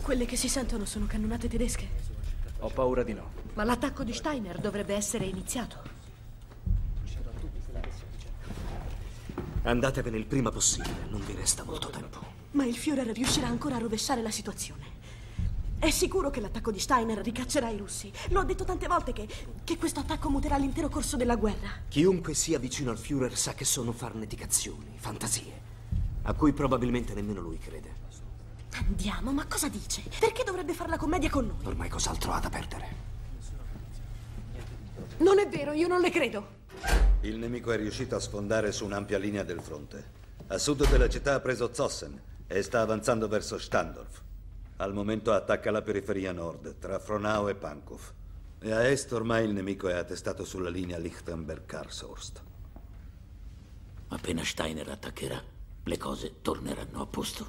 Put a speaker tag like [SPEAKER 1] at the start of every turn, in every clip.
[SPEAKER 1] Quelle che si sentono sono cannonate tedesche?
[SPEAKER 2] Ho paura di no.
[SPEAKER 1] Ma l'attacco di Steiner dovrebbe essere iniziato.
[SPEAKER 3] Andatevene il prima possibile, non vi resta molto tempo.
[SPEAKER 1] Ma il Führer riuscirà ancora a rovesciare la situazione. È sicuro che l'attacco di Steiner ricaccerà i russi. Lo ha detto tante volte che questo attacco muterà l'intero corso della guerra.
[SPEAKER 3] Chiunque sia vicino al Führer sa che sono farneticazioni, fantasie, a cui probabilmente nemmeno lui crede.
[SPEAKER 1] Andiamo, ma cosa dice? Perché dovrebbe fare la commedia con noi?
[SPEAKER 3] Ormai cos'altro ha da perdere?
[SPEAKER 1] Non è vero, io non le credo.
[SPEAKER 4] Il nemico è riuscito a sfondare su un'ampia linea del fronte. A sud della città ha preso Zossen e sta avanzando verso Standorf. Al momento attacca la periferia nord, tra Frohnau e Pankow. E a est ormai il nemico è attestato sulla linea Lichtenberg-Karlshorst.
[SPEAKER 5] Appena Steiner attaccherà, le cose torneranno a posto.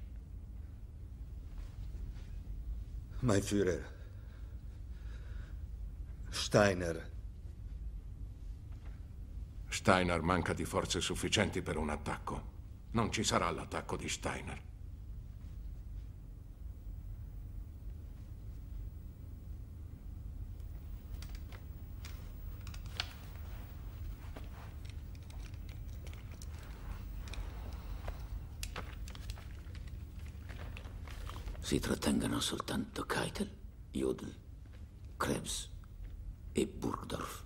[SPEAKER 4] Mein Führer. Steiner
[SPEAKER 6] manca di forze sufficienti per un attacco. Non ci sarà l'attacco di Steiner.
[SPEAKER 5] Si trattengano soltanto Keitel, Jodl, Krebs e Burgdorf.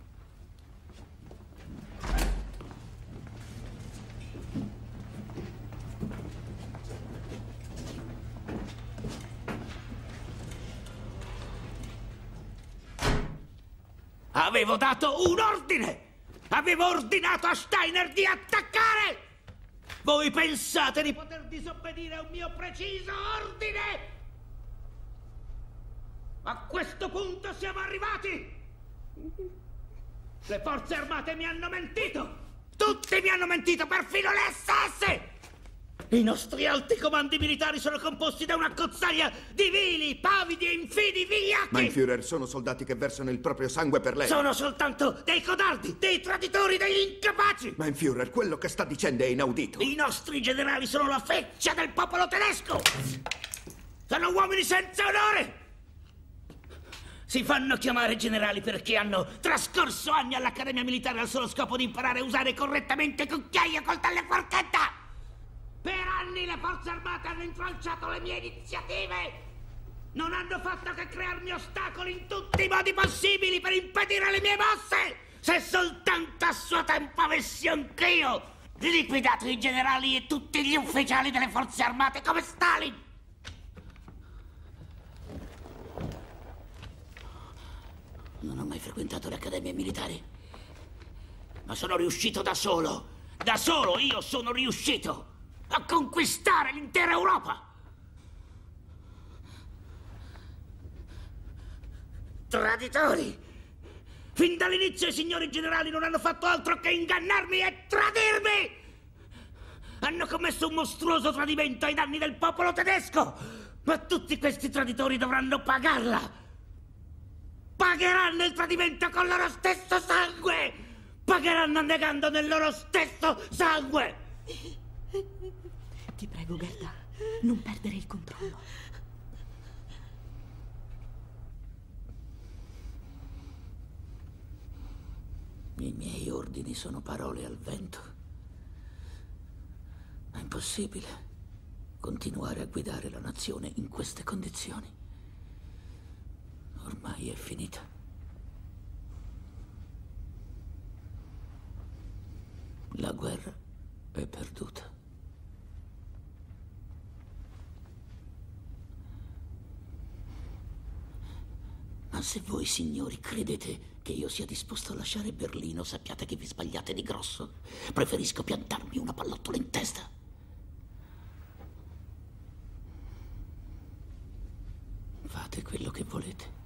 [SPEAKER 5] Avevo dato un ordine! Avevo ordinato a Steiner di attaccare! Voi pensate di poter disobbedire a un mio preciso ordine? A questo punto siamo arrivati! Le forze armate mi hanno mentito! Tutti mi hanno mentito, perfino le SS! I nostri alti comandi militari sono composti da una cozzaglia di vili, pavidi e infidi vigliacchi!
[SPEAKER 7] Mein Führer, sono soldati che versano il proprio sangue per lei.
[SPEAKER 5] Sono soltanto dei codardi, dei traditori, degli incapaci!
[SPEAKER 7] Mein Führer, quello che sta dicendo è inaudito.
[SPEAKER 5] I nostri generali sono la feccia del popolo tedesco! Sono uomini senza onore! Si fanno chiamare generali perché hanno trascorso anni all'Accademia Militare al solo scopo di imparare a usare correttamente cucchiaio, coltello e forchetta! Per anni le forze armate hanno intralciato le mie iniziative! Non hanno fatto che crearmi ostacoli in tutti i modi possibili per impedire le mie mosse! Se soltanto a suo tempo avessi anch'io liquidato i generali e tutti gli ufficiali delle forze armate come Stalin! Non ho mai frequentato le accademie militari, ma sono riuscito da solo! Da solo io sono riuscito a conquistare l'intera Europa! Traditori! Fin dall'inizio i signori generali non hanno fatto altro che ingannarmi e tradirmi! Hanno commesso un mostruoso tradimento ai danni del popolo tedesco! Ma tutti questi traditori dovranno pagarla! Pagheranno il tradimento con il loro stesso sangue! Pagheranno negando nel loro stesso sangue!
[SPEAKER 1] Ti prego, Gerda, non perdere il controllo.
[SPEAKER 5] I miei ordini sono parole al vento. È impossibile continuare a guidare la nazione in queste condizioni. Ormai è finita. La guerra è perduta. Ma se voi, signori, credete che io sia disposto a lasciare Berlino, sappiate che vi sbagliate di grosso. Preferisco piantarmi una pallottola in testa. Fate quello che volete.